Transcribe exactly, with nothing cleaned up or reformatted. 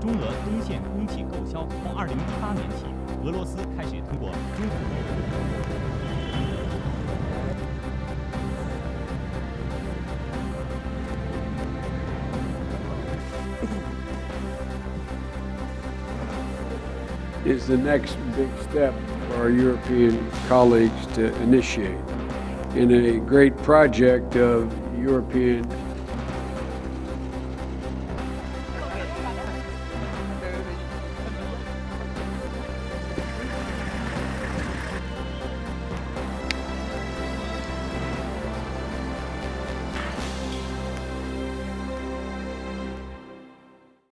中俄东线空气购销从二零一八年起，俄罗斯开始通过中途。 is the next big step for our European colleagues to initiate in a great project of European